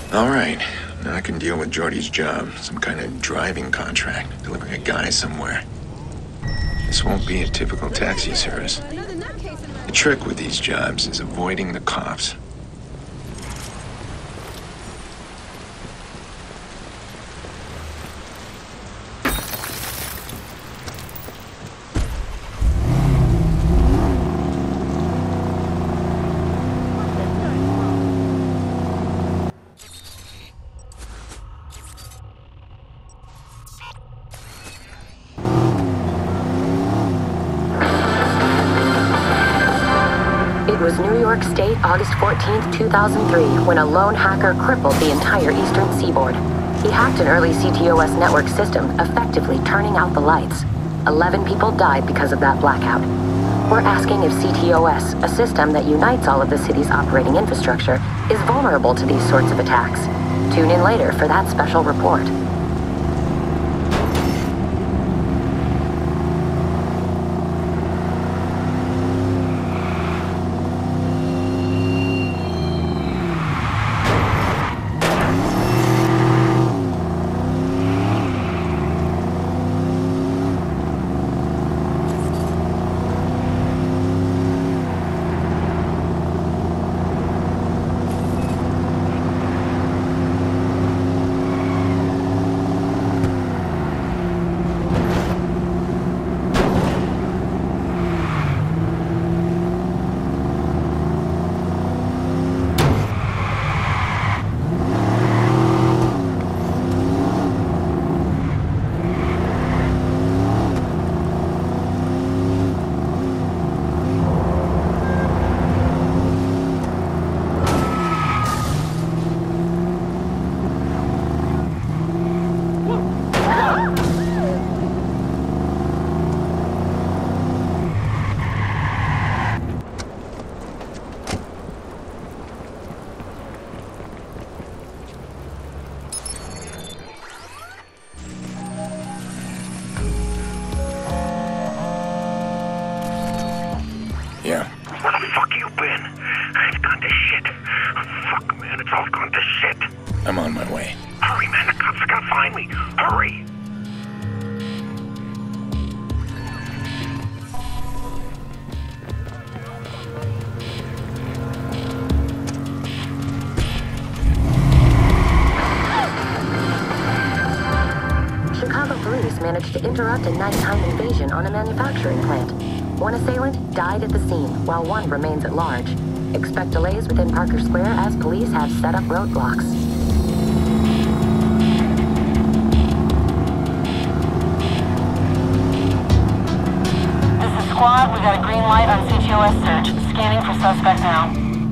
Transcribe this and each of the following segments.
All right. Now I can deal with Jordy's job. Some kind of driving contract, delivering a guy somewhere. This won't be a typical taxi service. The trick with these jobs is avoiding the cops. It was New York State, August 14th, 2003, when a lone hacker crippled the entire eastern seaboard. He hacked an early CTOS network system, effectively turning out the lights. 11 people died because of that blackout. We're asking if CTOS, a system that unites all of the city's operating infrastructure, is vulnerable to these sorts of attacks. Tune in later for that special report. Yeah. Where the fuck you been? It's gone to shit. Fuck, man, it's all gone to shit. I'm on my way. Hurry, man, the cops are gonna find me. Hurry! Chicago police managed to interrupt a nighttime invasion on a manufacturing plant. One assailant died at the scene, while one remains at large. Expect delays within Parker Square as police have set up roadblocks. This is Squad. We got a green light on CTOS search. Scanning for suspect now.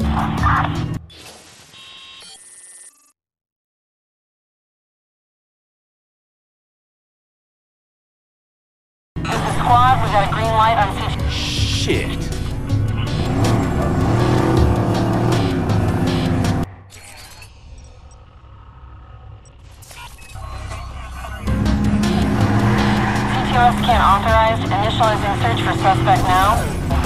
Squad, we got a green light on CTOS. Shit. CTOS can't authorize. Initializing search for suspect now.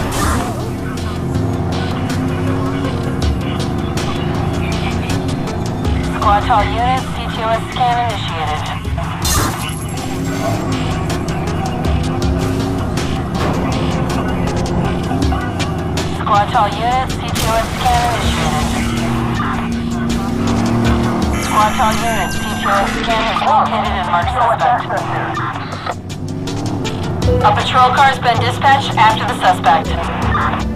Squad to all units, CTOS scan initiated. Squad to all units, CTOS scan initiated. Squad to all units, CTOS scan is located and marked suspect. A patrol car has been dispatched after the suspect.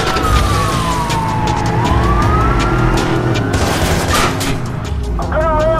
I'm gonna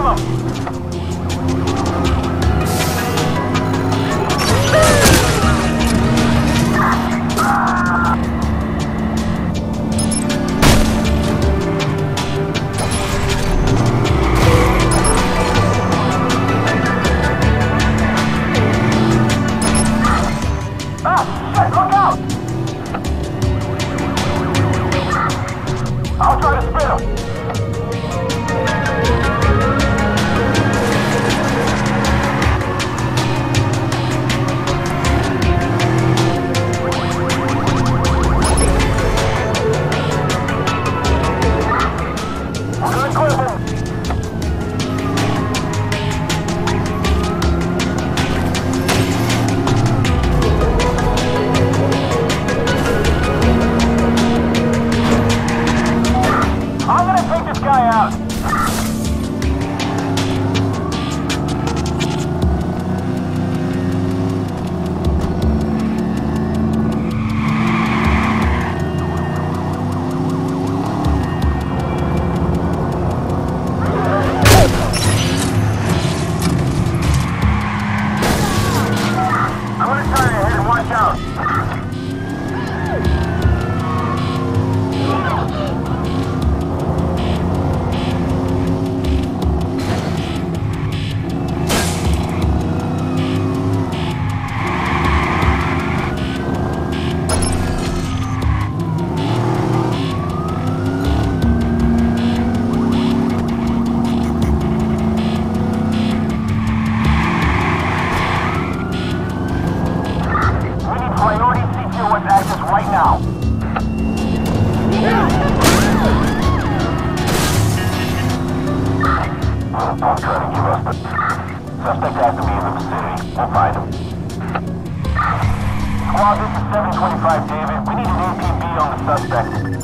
now. Don't try to give us the... Suspect has to be in the vicinity. We'll find him. Squad, this is 725 David. We need an APB on the suspect.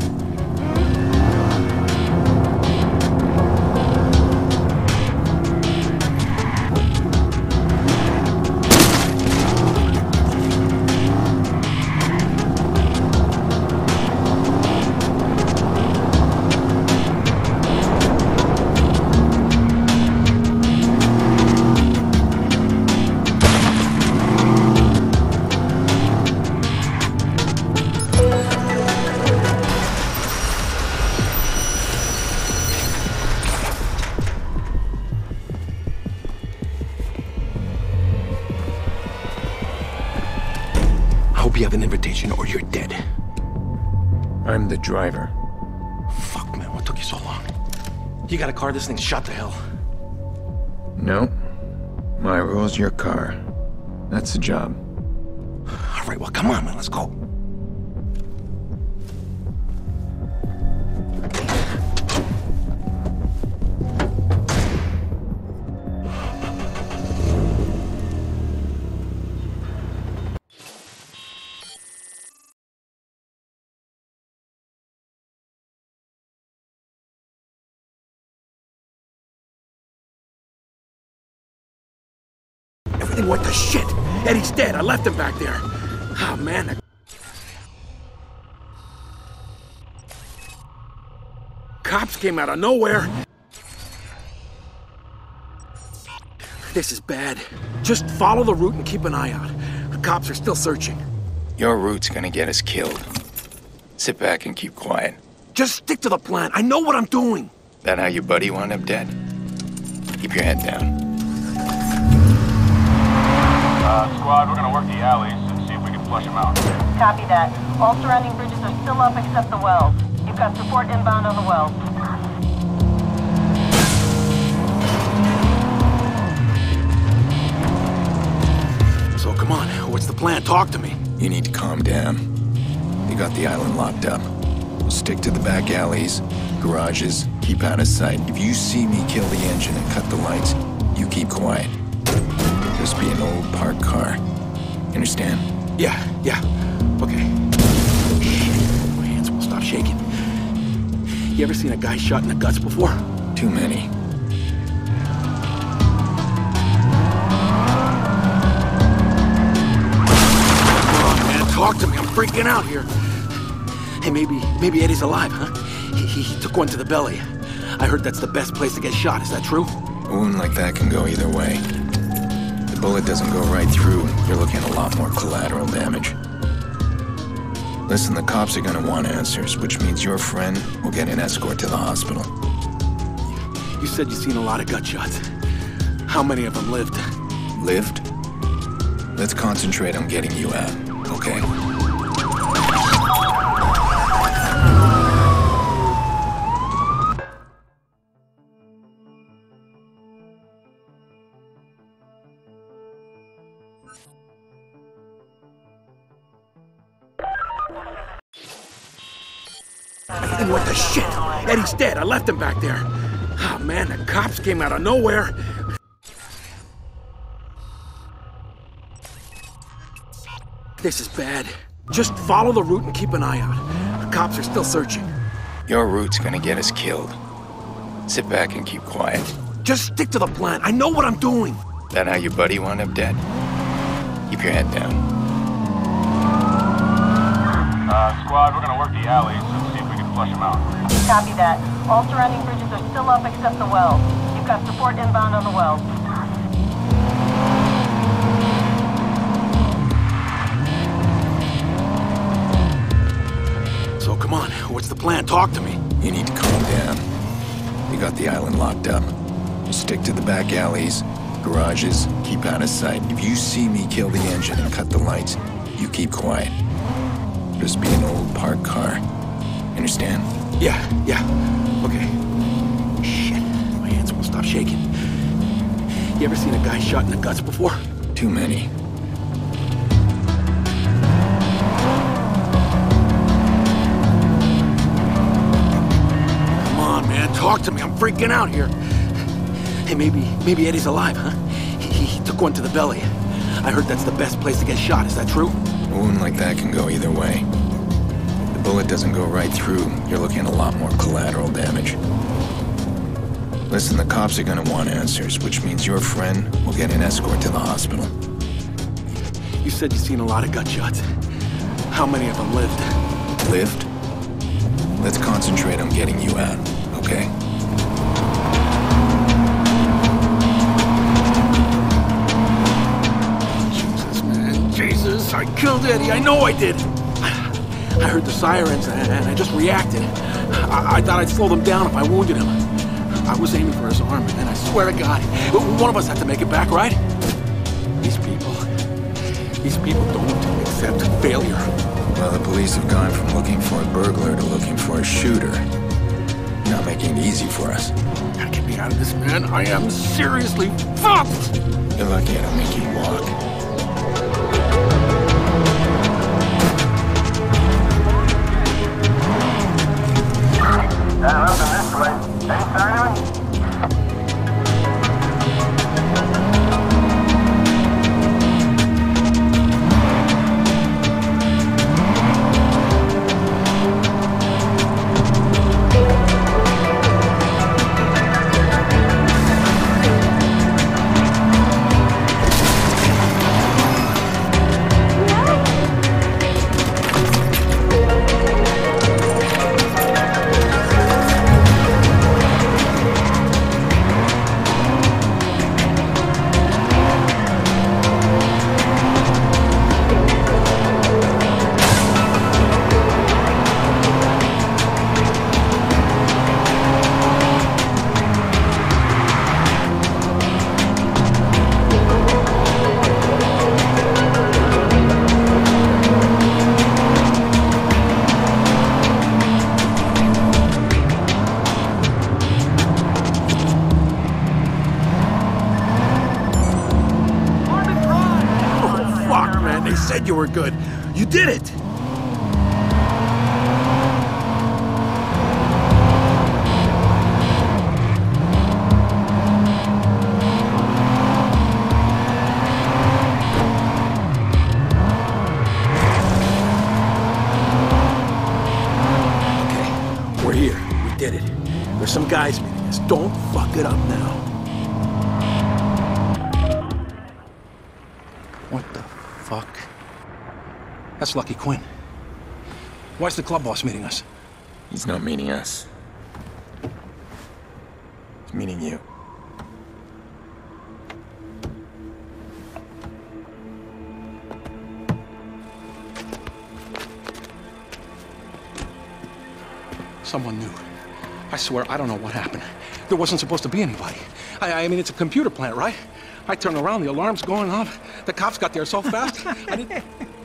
You have an invitation or you're dead. I'm the driver. Fuck, man, what took you so long? You got a car, this thing's shot to hell. No. My rule's your car. That's the job. All right, well, come on, man, let's go. Everything went to shit. Eddie's dead. I left him back there. Oh, man. Cops came out of nowhere. This is bad. Just follow the route and keep an eye out. The cops are still searching. Your route's gonna get us killed. Sit back and keep quiet. Just stick to the plan. I know what I'm doing. That how your buddy wound up dead? Keep your head down. Squad, we're gonna work the alleys and see if we can flush them out. Copy that. All surrounding bridges are still up except the wells. You've got support inbound on the wells. So come on, what's the plan? Talk to me. You need to calm down. They got the island locked up. We'll stick to the back alleys, garages, keep out of sight. If you see me kill the engine and cut the lights, you keep quiet. Just be an old parked car. Understand? Yeah. Okay. Shit, my hands won't stop shaking. You ever seen a guy shot in the guts before? Too many. Come on, man, talk to me. I'm freaking out here. Hey, maybe Eddie's alive, huh? He took one to the belly. I heard that's the best place to get shot. Is that true? A wound like that can go either way. The bullet doesn't go right through, you're looking at a lot more collateral damage. Listen, the cops are gonna want answers, which means your friend will get an escort to the hospital. You said you've seen a lot of gunshots. How many of them lived? Lived? Let's concentrate on getting you out, okay? Everything went to shit. Eddie's dead. I left him back there. Oh, man, the cops came out of nowhere. This is bad. Just follow the route and keep an eye out. The cops are still searching. Your route's gonna get us killed. Sit back and keep quiet. Just stick to the plan. I know what I'm doing. That how your buddy wound up dead? Keep your head down. Squad, we're gonna work the alleys and see if we can flush them out. Copy that. All surrounding bridges are still up except the wells. You've got support inbound on the wells. So come on, what's the plan? Talk to me. You need to calm down. We got the island locked up. We'll stick to the back alleys, garages, keep out of sight. If you see me kill the engine and cut the lights, you keep quiet. Just be an old parked car. Understand? Yeah. Okay. Shit, my hands won't stop shaking. You ever seen a guy shot in the guts before? Too many. talk to me. I'm freaking out here. Hey, maybe Eddie's alive, huh? He took one to the belly. I heard that's the best place to get shot. Is that true? A wound like that can go either way. The bullet doesn't go right through, you're looking at a lot more collateral damage. Listen, the cops are gonna want answers, which means your friend will get an escort to the hospital. You said you've seen a lot of gunshots. How many of them lived? Lived? Let's concentrate on getting you out, okay? Jesus, man. Jesus, I killed Eddie. I know I did. I heard the sirens and I just reacted. I thought I'd slow them down if I wounded him. I was aiming for his arm, and I swear to God, one of us had to make it back, right? These people don't accept failure. Well, the police have gone from looking for a burglar to looking for a shooter. You're not making it easy for us. Gotta get me out of this, man. I am seriously fucked! You're lucky I don't make you walk. Up in this way. Any sign of it? You were good. You did it! Okay, we're here. We did it. There's some guys meeting us. Don't fuck it up now. What the fuck? That's Lucky Quinn. Why's the club boss meeting us? He's not meeting us. He's meeting you. Someone knew. I swear, I don't know what happened. There wasn't supposed to be anybody. I mean, it's a computer plant, right? I turn around, the alarm's going off. The cops got there so fast, I didn't...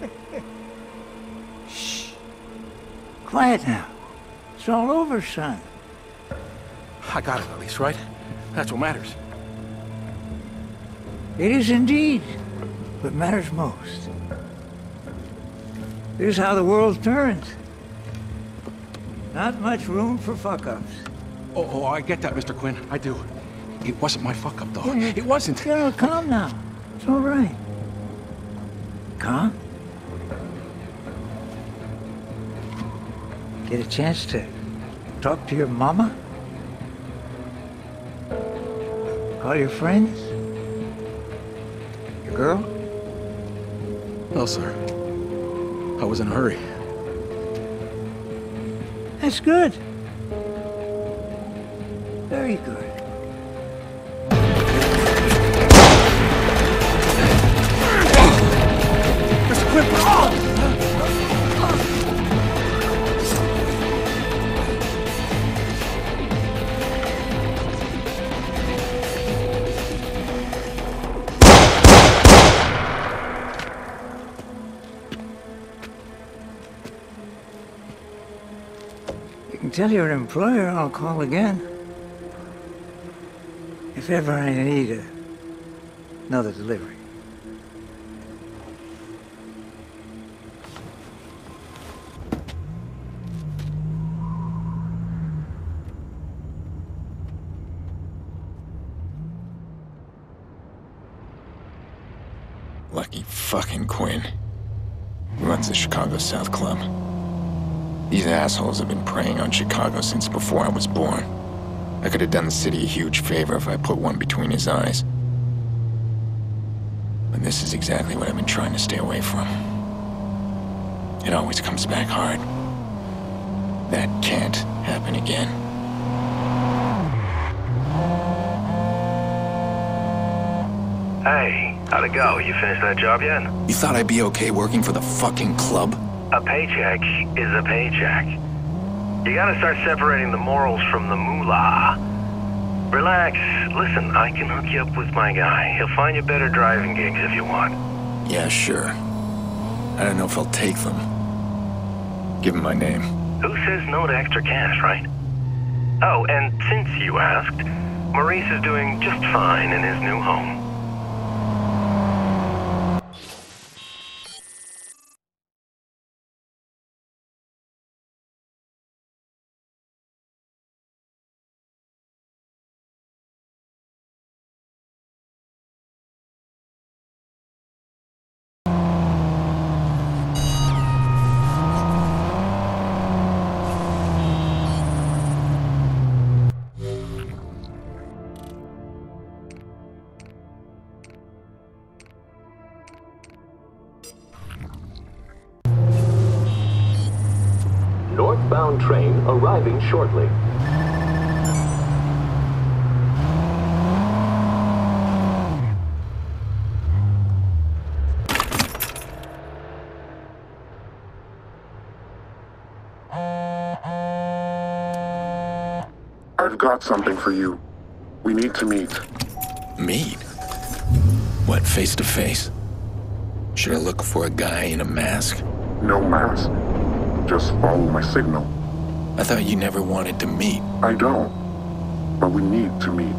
Quiet now. It's all over, son. I got it, at least, right? That's what matters. It is indeed what matters most. Here's how the world turns. Not much room for fuck-ups. Oh, I get that, Mr. Quinn. I do. It wasn't my fuck-up, though. It wasn't. Calm now. It's all right. Calm? Get a chance to talk to your mama? Call your friends? Your girl? No, sir. I was in a hurry. That's good. Very good. Mr. Quinn, oh! Tell your employer I'll call again. If ever I need another delivery. Lucky fucking Quinn. He runs the Chicago South Club. These assholes have been preying on Chicago since before I was born. I could have done the city a huge favor if I put one between his eyes. But this is exactly what I've been trying to stay away from. It always comes back hard. That can't happen again. Hey, how'd it go? You finished that job yet? You thought I'd be okay working for the fucking club? A paycheck is a paycheck. You gotta start separating the morals from the moolah. Relax. Listen, I can hook you up with my guy. He'll find you better driving gigs if you want. Yeah, sure. I don't know if I'll take them. Give him my name. Who says no to extra cash, right? Oh, and since you asked, Maurice is doing just fine in his new home. Northbound train arriving shortly. I've got something for you. We need to meet. Meet? What, face to face? Should I look for a guy in a mask? No mask. Just follow my signal. I thought you never wanted to meet. I don't. But we need to meet.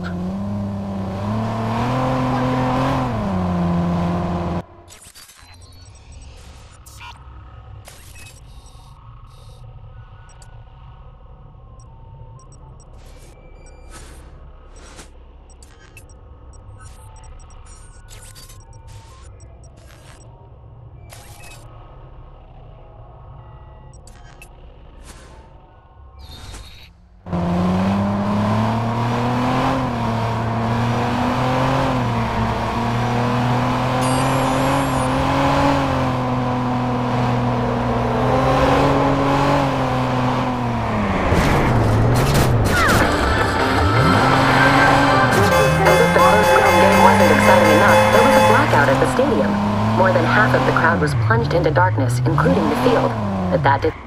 More than half of the crowd was plunged into darkness, including the field. But that did...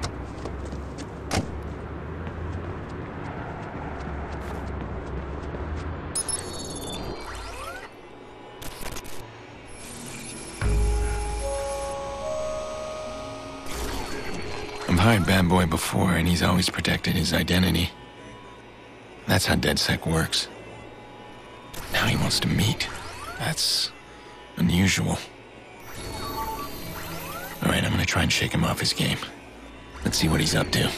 I've hired Bad Boy before, and he's always protected his identity. That's how DedSec works. Now he wants to meet. That's unusual. All right, I'm gonna try and shake him off his game. Let's see what he's up to.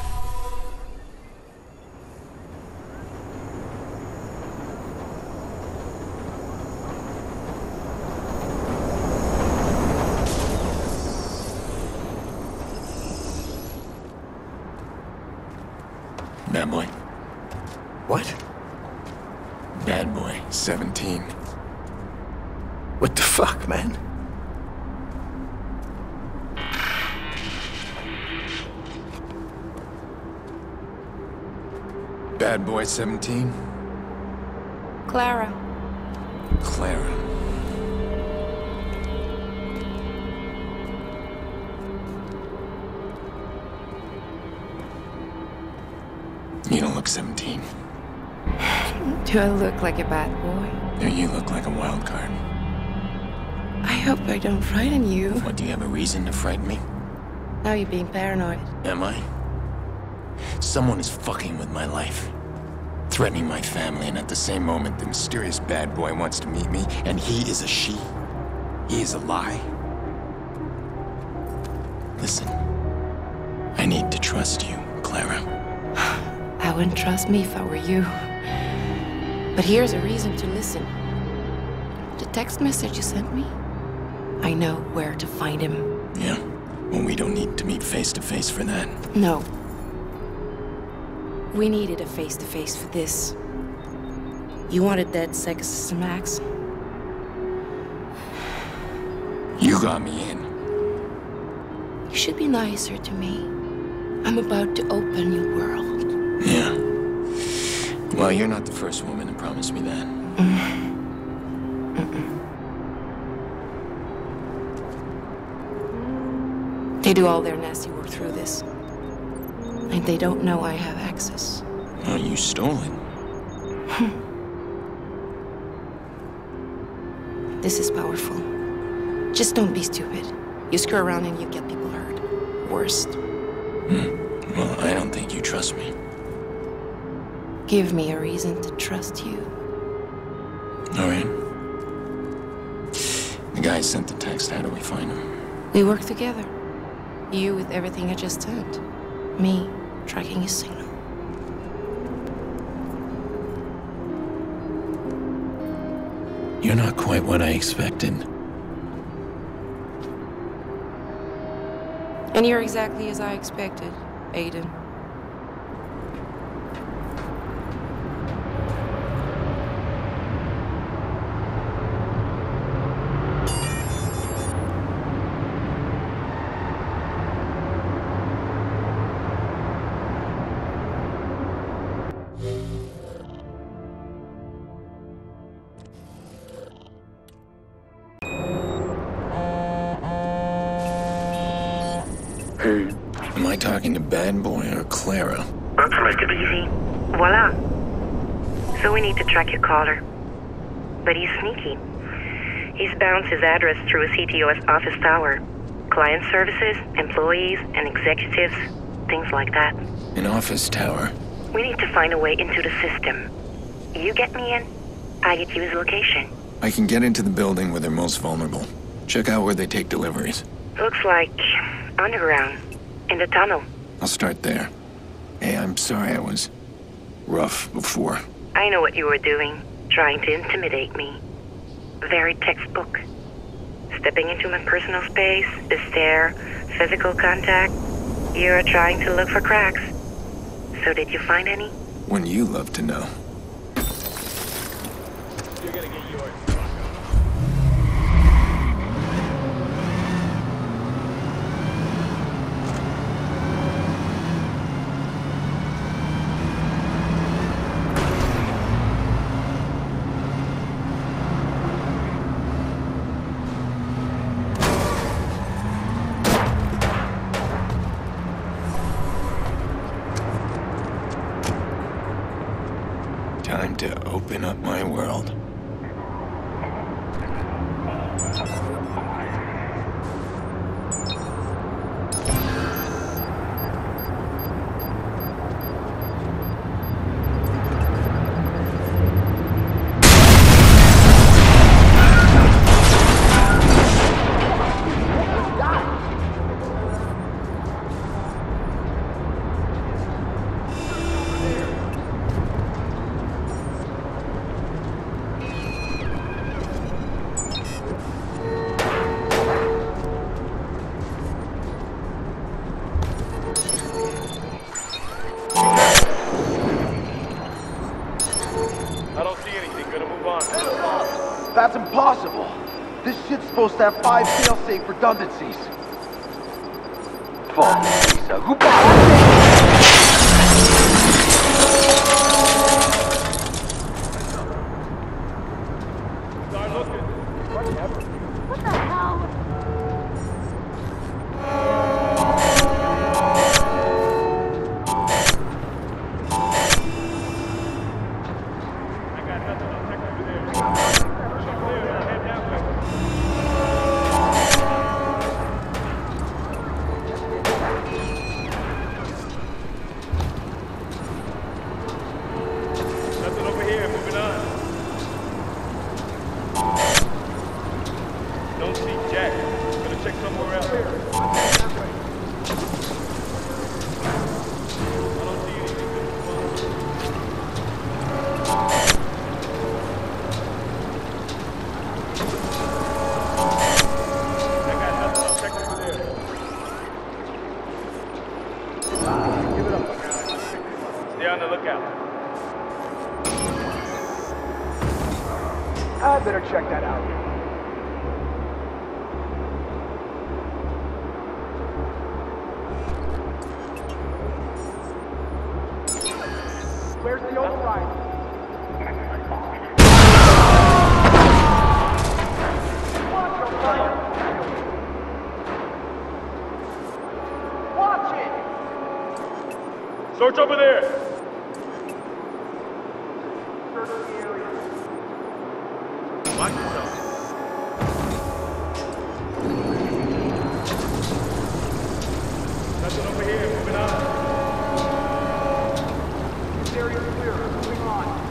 Bad Boy. What? Bad Boy, 17. What the fuck, man? Bad Boy, 17? Clara. Clara. You don't look 17. Do I look like a bad boy? No, you look like a wild card. I hope I don't frighten you. What, do you have a reason to frighten me? Now you're being paranoid. Am I? Someone is fucking with my life. Threatening my family, and at the same moment, the mysterious Bad Boy wants to meet me, and he is a she. He is a lie. Listen, I need to trust you, Clara. I wouldn't trust me if I were you. But here's a reason to listen. The text message you sent me? I know where to find him. Yeah. Well, we don't need to meet face to face for that. No. We needed a face-to-face for this. You wanted that Sega System X? You got me in. You should be nicer to me. I'm about to open your world. Yeah. Well, you're not the first woman to promise me that. They do all their nasty work through this. And they don't know I have access. Oh, you stole it. This is powerful. Just don't be stupid. You screw around and you get people hurt. Worst. Well, I don't think you trust me. Give me a reason to trust you. All right. The guy sent the text. How do we find him? We work together. You with everything I just sent. Me tracking his signal. You're not quite what I expected. And you're exactly as I expected, Aiden. Hey, Am I talking to Bad Boy or Clara? Let's make it easy. Voila. So we need to track your caller. But he's sneaky. He's bounced his address through a CTOS office tower. Client services, employees, and executives, things like that. An office tower. We need to find a way into the system. You get me in, I get you his location. I can get into the building where they're most vulnerable. Check out where they take deliveries. Looks like underground, in the tunnel. I'll start there. Hey, I'm sorry I was rough before. I know what you were doing, trying to intimidate me. Very textbook. Stepping into my personal space, the stare, physical contact. You're trying to look for cracks. So did you find any? Wouldn't you love to know? You're gonna get yours. Time to open up my world. I don't see anything. Gonna move on. That's impossible. This shit's supposed to have 5 fail-safe redundancies. Fuck, Lisa. Who bought Start looking. What the hell? I got nothing. I'll check over there. Check clear. I'll head that way. I better check that out. Where's the override? Watch it! Search over there! Search the area. Watch yourself. Nothing over here, moving on. This area's clear. Moving on.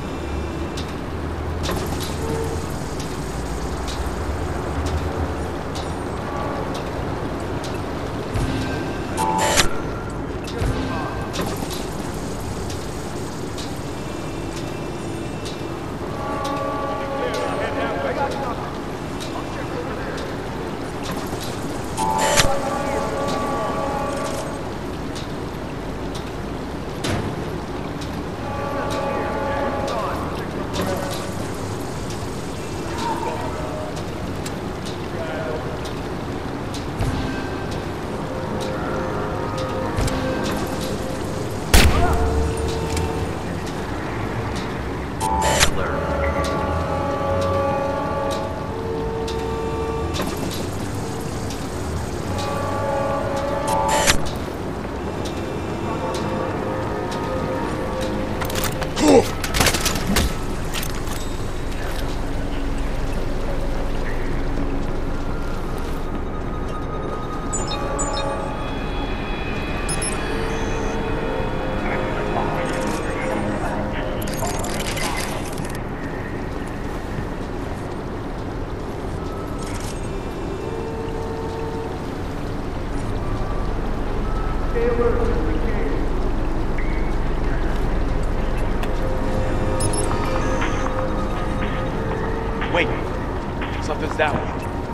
Wait, something's that way.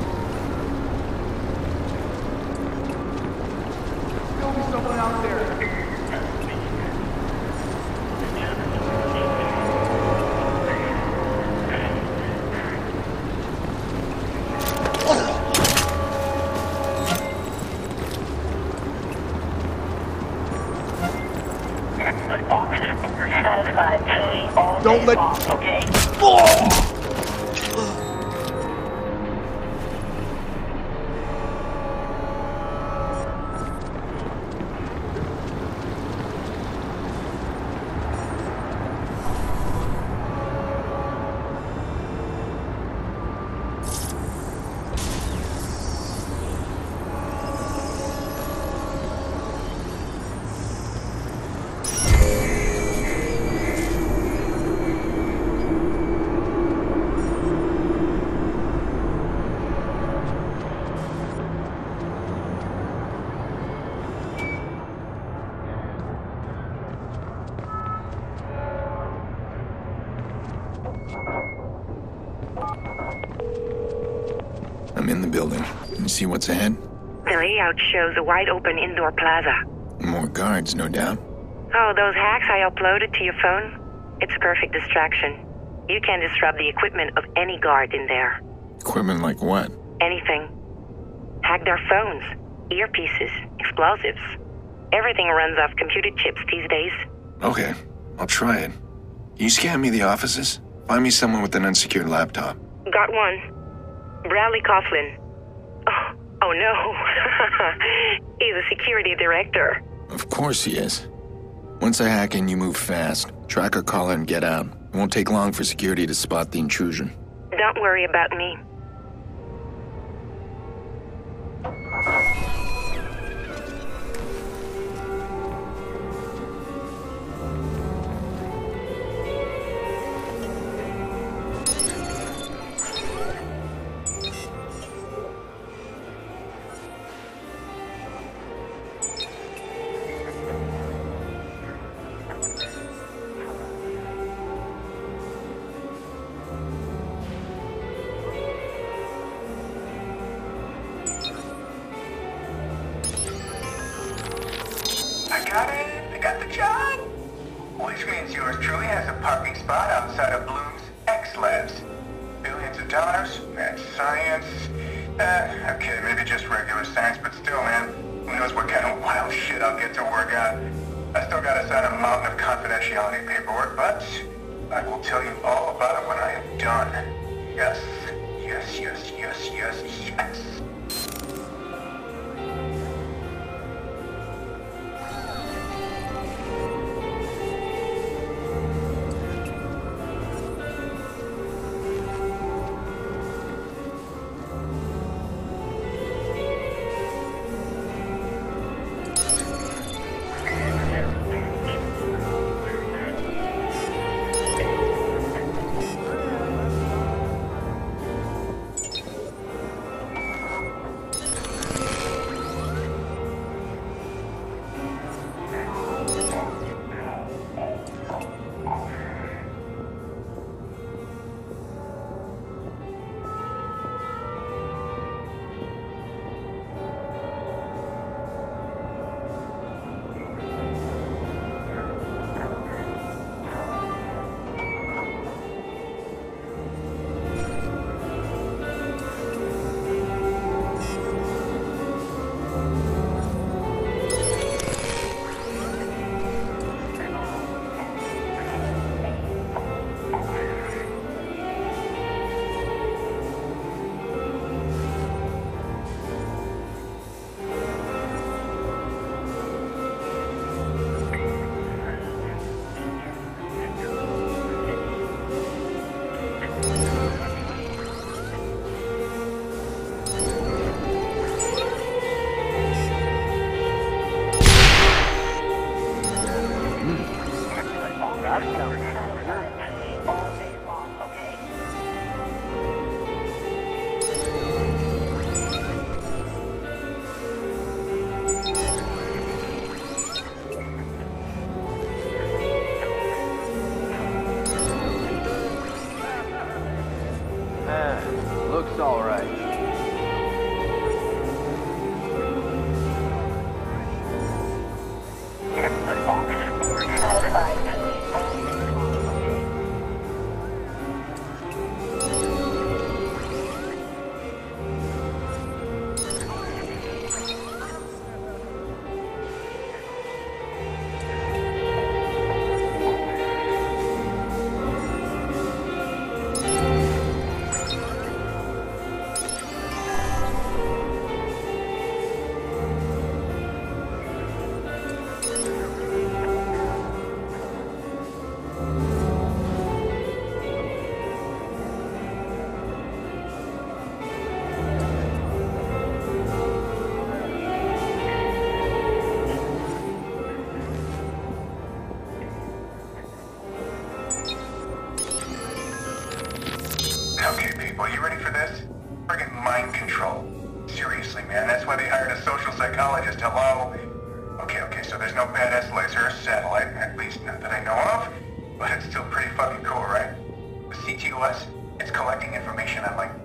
Still be someone out there. Don't let... Okay. I'm in the building. Can you see what's ahead? The layout shows a wide-open indoor plaza. More guards, no doubt. Oh, those hacks I uploaded to your phone? It's a perfect distraction. You can disrupt the equipment of any guard in there. Equipment like what? Anything. Hack their phones, earpieces, explosives. Everything runs off computer chips these days. Okay, I'll try it. You scan me the offices? Find me someone with an unsecured laptop. Got one. Bradley Coughlin. Oh no. He's a security director. Of course he is. Once I hack in, you move fast. Track our caller and get out. It won't take long for security to spot the intrusion. Don't worry about me. I got the job. Which means yours truly has a parking spot outside of Bloom's X Labs. Bill to donors, mad science. Okay, maybe just regular science, but still, man, who knows what kind of wild shit I'll get to work on. I still gotta sign a mountain of confidentiality paperwork, but I will tell you all about it when I am done. Yes, yes, yes, yes, yes, yes. Looks all right. Okay, people, you ready for this? Friggin' mind control. Seriously, man, that's why they hired a social psychologist, hello? Okay, so there's no badass laser or satellite, at least not that I know of, but it's still pretty fucking cool, right? The CTOS, it's collecting information on, like...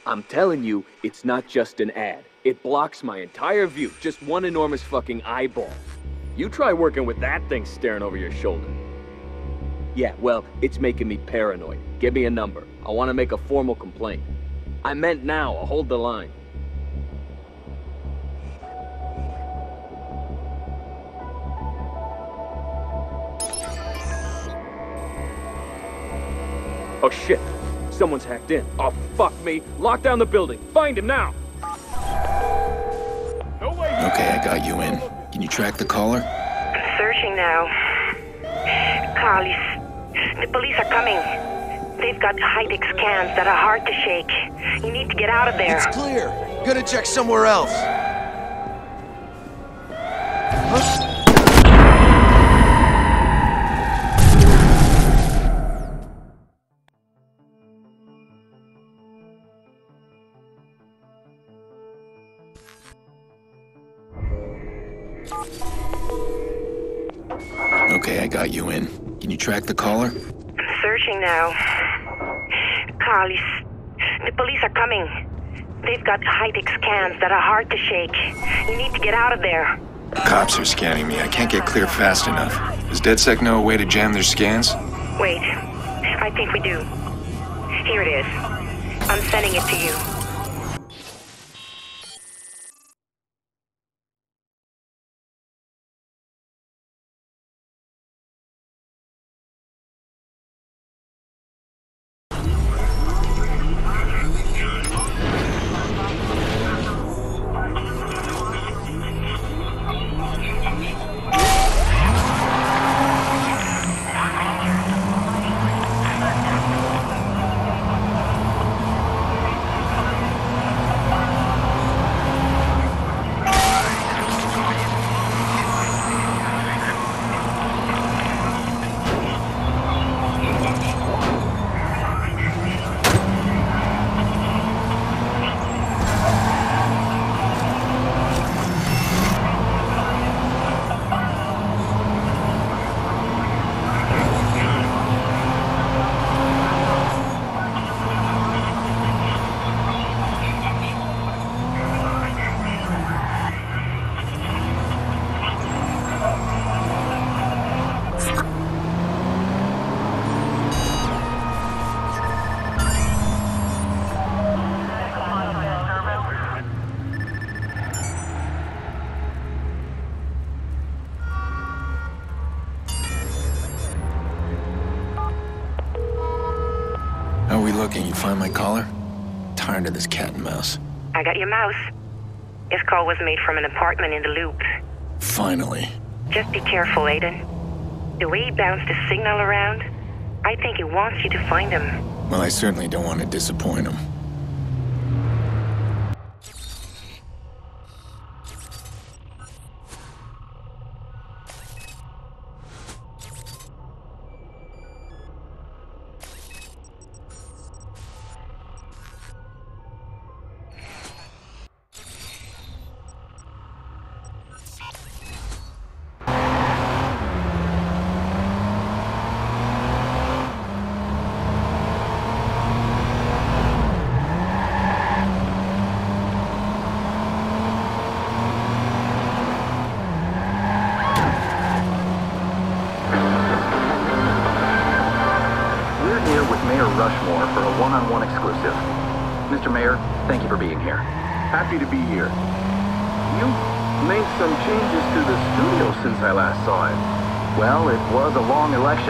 I'm telling you, it's not just an ad. It blocks my entire view, just one enormous fucking eyeball. You try working with that thing staring over your shoulder. Yeah, well, it's making me paranoid. Give me a number. I want to make a formal complaint. I meant now. I'll hold the line. Oh shit! Someone's hacked in. Oh fuck me! Lock down the building! Find him now! Okay, I got you in. Can you track the caller? Searching now. Carlis, the police are coming. They've got high-tech scans that are hard to shake. You need to get out of there. It's clear. Gonna check somewhere else. Huh? Okay, I got you in. Can you track the caller? Searching now. Carlis, the police are coming. They've got high-tech scans that are hard to shake. You need to get out of there. Cops are scanning me. I can't get clear fast enough. Does DedSec know a way to jam their scans? Wait. I think we do. Here it is. I'm sending it to you. How are we looking? You find my caller? Tired of this cat and mouse. I got your mouse. His call was made from an apartment in the Loop. Finally. Just be careful, Aiden. The way he bounced the signal around, I think he wants you to find him. Well, I certainly don't want to disappoint him. Rushmore for a one-on-one exclusive. Mr. Mayor, thank you for being here. Happy to be here. You made some changes to the studio since I last saw it. Well, it was a long election.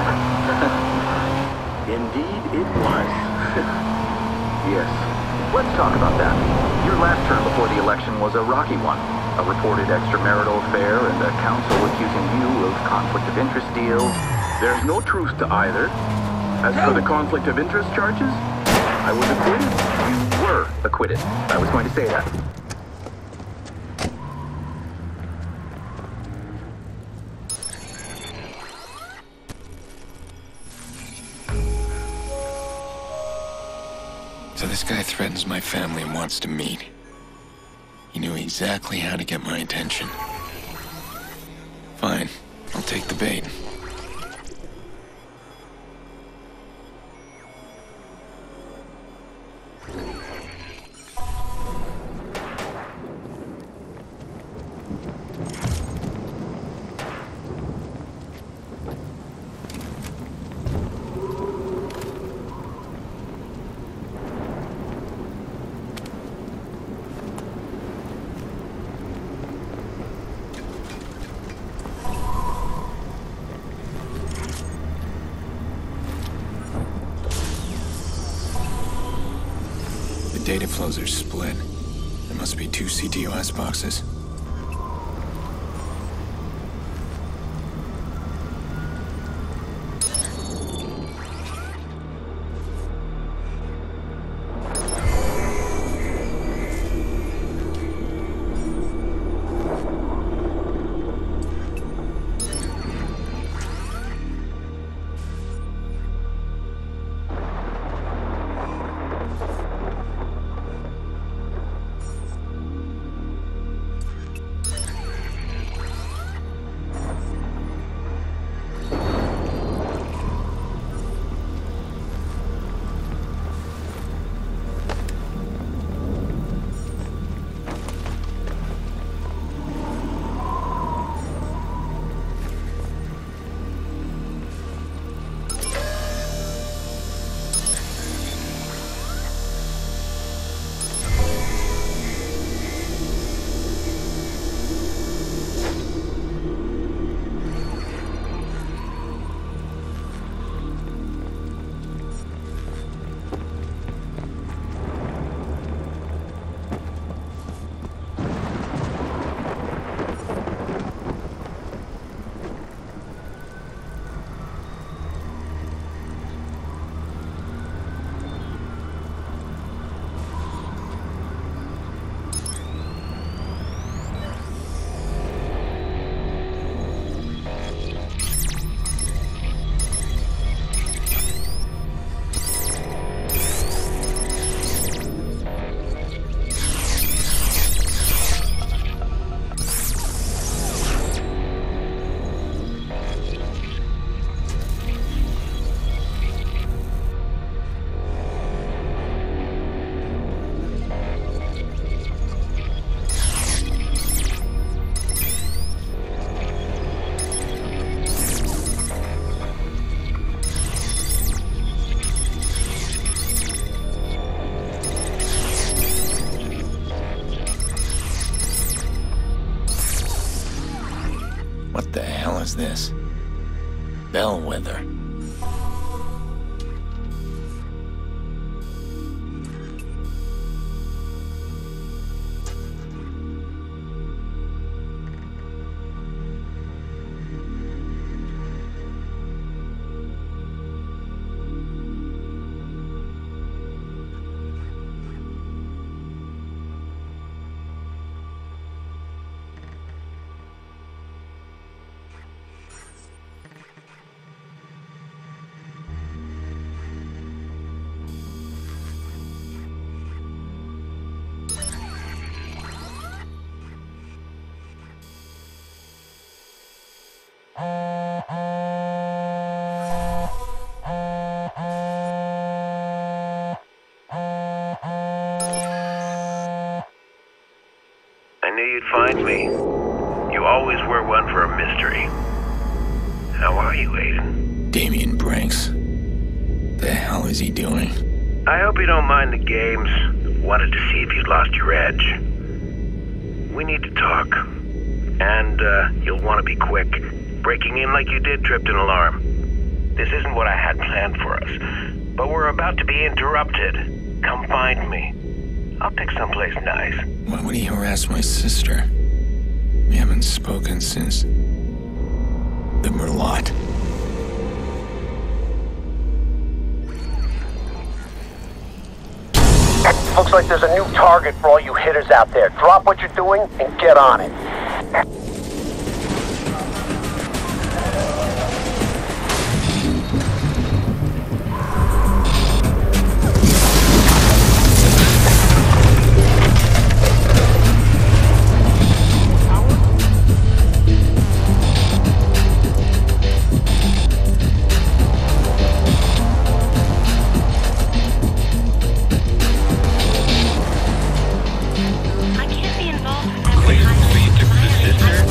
Indeed, it was. Yes. Let's talk about that. Your last term before the election was a rocky one. A reported extramarital affair and a council accusing you of conflict of interest deals. There's no truth to either. As for the conflict of interest charges, I was acquitted. You were acquitted. I was going to say that. So this guy threatens my family and wants to meet. He knew exactly how to get my attention. Fine, I'll take the bait. data flows are split. There must be 2 CTOS boxes. What the hell is this? Bellwether. I knew you'd find me. You always were one for a mystery. How are you, Aiden? Damien Branks. The hell is he doing? I hope you don't mind the games. Wanted to see if you'd lost your edge. We need to talk. And, you'll want to be quick. Breaking in like you did tripped an alarm. This isn't what I had planned for us. But we're about to be interrupted. Come find me. I'll pick someplace nice. Why would he harass my sister? We haven't spoken since the Merlot. Looks like there's a new target for all you hitters out there. Drop what you're doing and get on it. Wait, so you took the sister?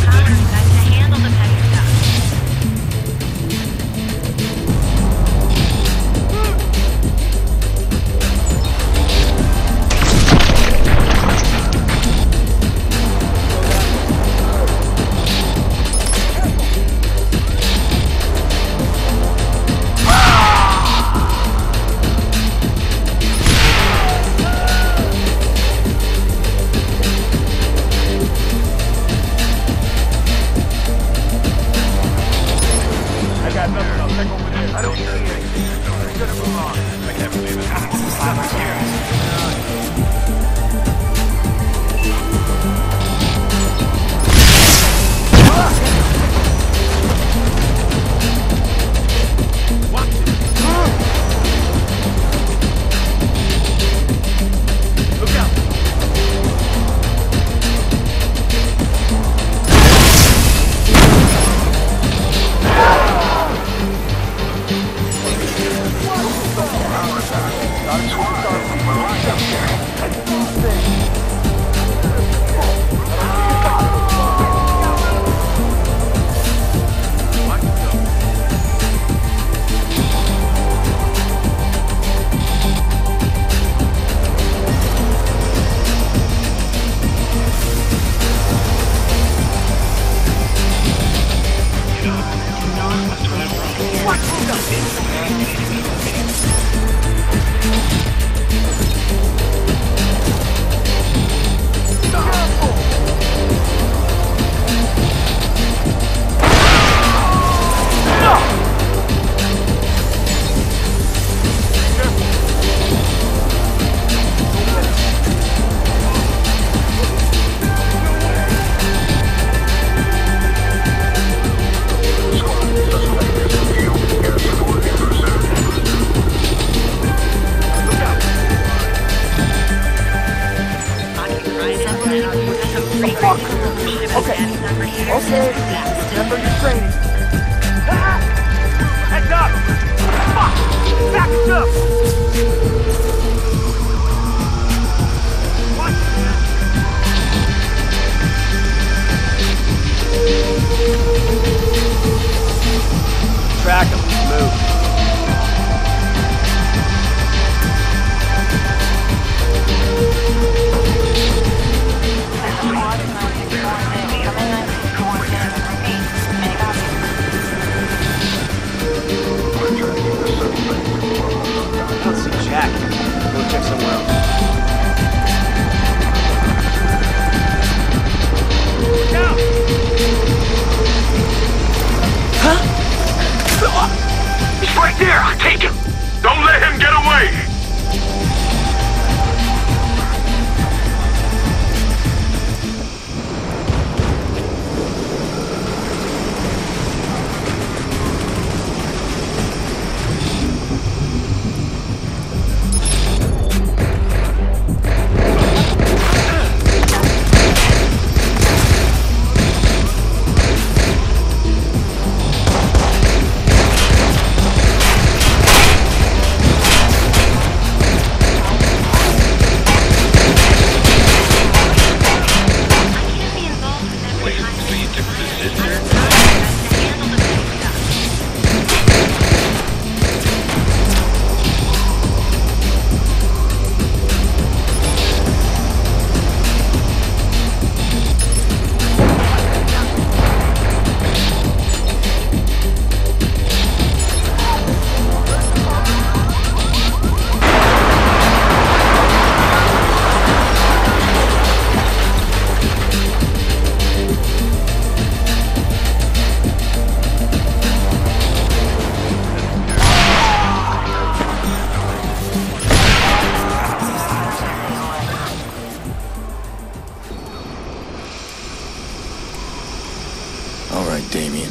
Damien.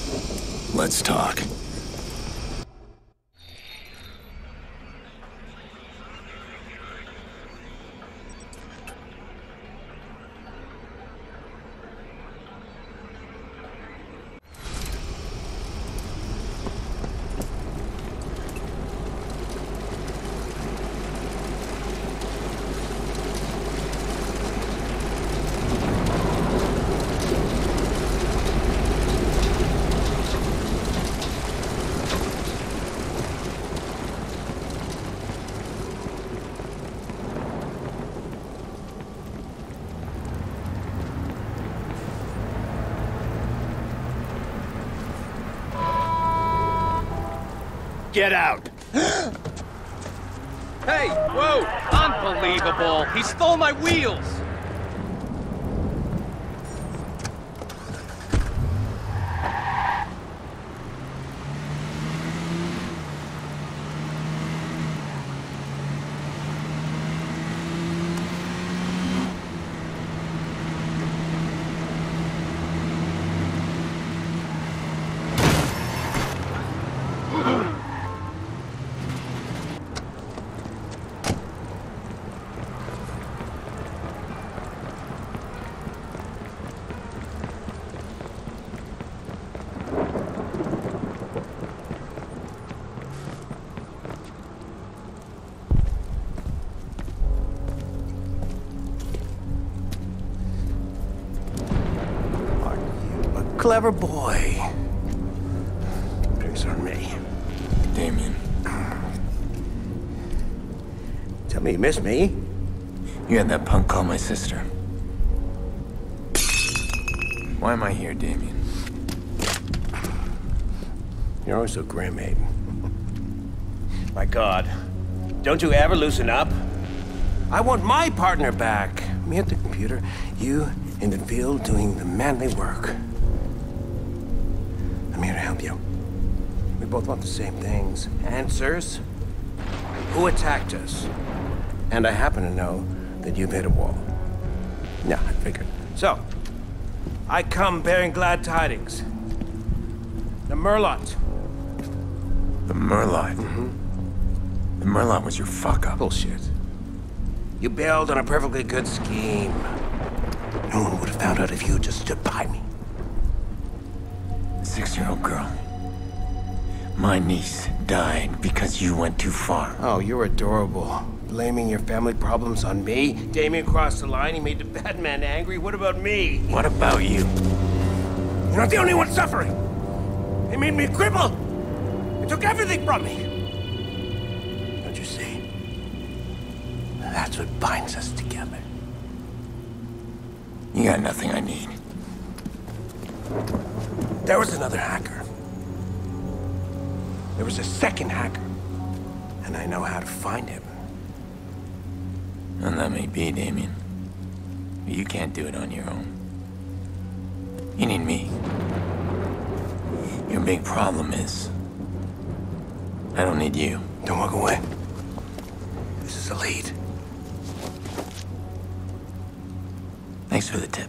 Let's talk. Get out! Hey, whoa! Unbelievable! He stole my wheels! clever boy. Drinks on me. Damien. Tell me you miss me. You had that punk call my sister. Why am I here, Damien? You're always so grim, Aiden. My God. Don't you ever loosen up? I want my partner back. Me at the computer, you in the field doing the manly work. I'm here to help you. We both want the same things. Answers. Who attacked us? And I happen to know that you've hit a wall. Yeah, I figured. So, I come bearing glad tidings. The Merlot. The Merlot? Mm-hmm. The Merlot was your fuck-up. Bullshit. You bailed on a perfectly good scheme. No one would have found out if you just stood by me. A 6-year-old girl. My niece died because you went too far. Oh, you're adorable. Blaming your family problems on me? Damien crossed the line, he made the bad man angry. What about me? What about you? You're not the only one suffering. They made me a cripple. They took everything from me. Don't you see? That's what binds us together. You got nothing I need. There was another hacker. There was a second hacker. And I know how to find him. And that may be, Damien. But you can't do it on your own. You need me. Your big problem is... I don't need you. Don't walk away. This is a lead. Thanks for the tip.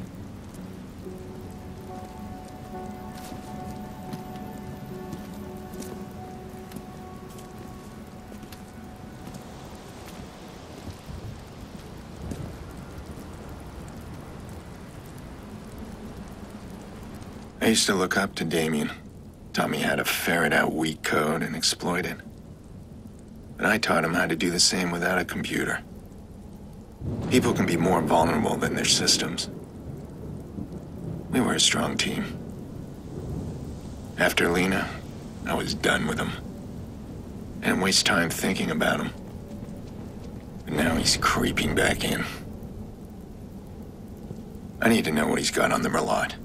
I used to look up to Damien. Taught me how to ferret out weak code and exploit it. But I taught him how to do the same without a computer. People can be more vulnerable than their systems. We were a strong team. After Lena, I was done with him. I didn't waste time thinking about him. But now he's creeping back in. I need to know what he's got on the Merlot.